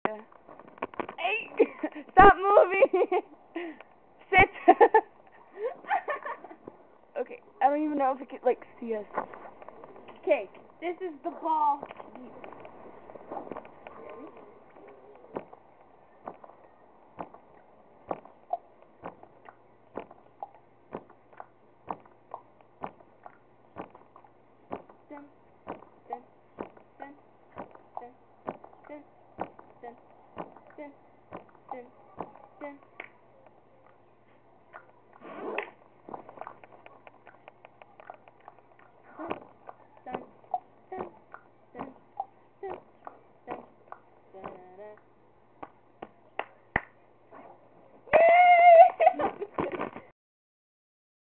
Hey! Stop moving! Sit! Okay, I don't even know if it could, like, see us. Okay, this is the ball.